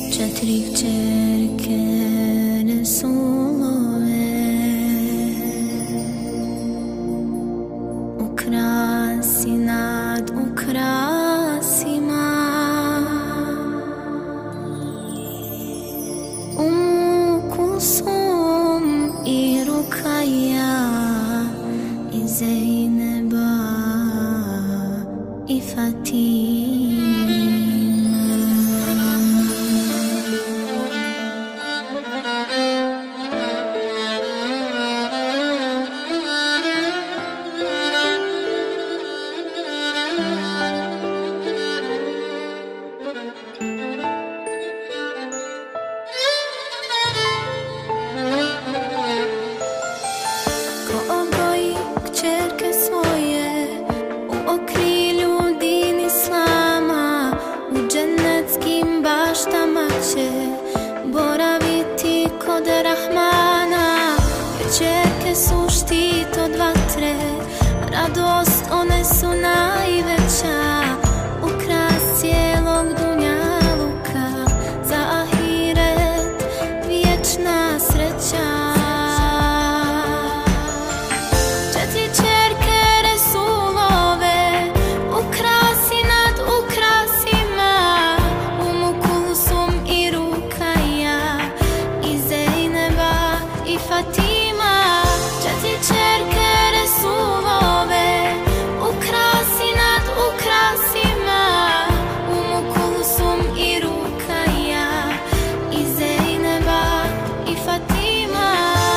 Četiri kćerke Resulove, ukrasi nad ukrasima, Kulsum i Rukaja, i Zeyneba i Fatima. Boraviti kod Rahmana, jer čerke su štit od vatre, radost one su najveća, ukras cijelog dunjaluka, za ahiret vječna sreća. Četiri čerke Resulove, ukrasi nad ukrasima, Kulsum i Rukaja, i Zeyneba i Fatima. Četiri čerke Resulove, ukrasi nad ukrasima, Kulsum i Rukaja, i Zeyneba i Fatima.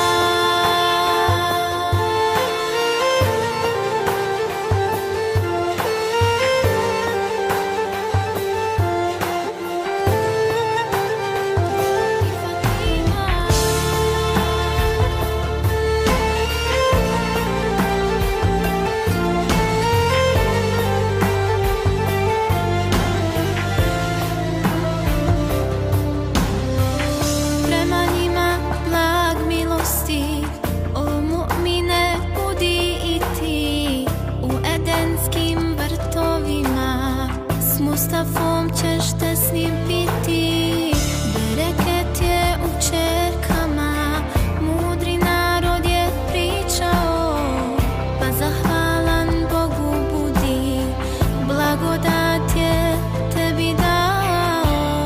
Mustafom ćeš te s njim piti, bereket je u čerkama, mudri narod je pričao, pa zahvalan Bogu budi, blagodat je tebi dao.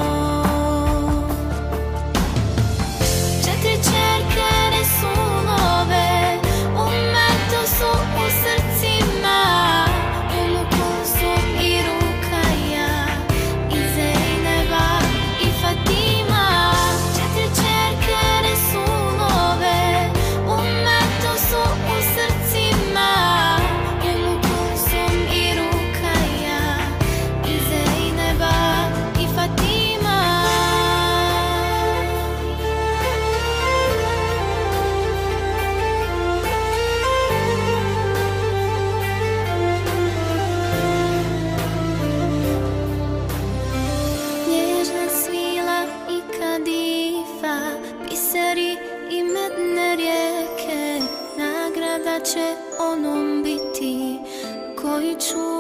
Četiri čerke Resulove, ummetu su u srcima, Kulsum i Rukaja, i Zeyneba i Fatima. Četiri čerke Resulove, ummetu su u srcima, Kulsum i Rukaja, i Zeyneba i Fatima. Nježna svila i kadifa, biseri i medne rijeke, nagrada će onom biti koji čuva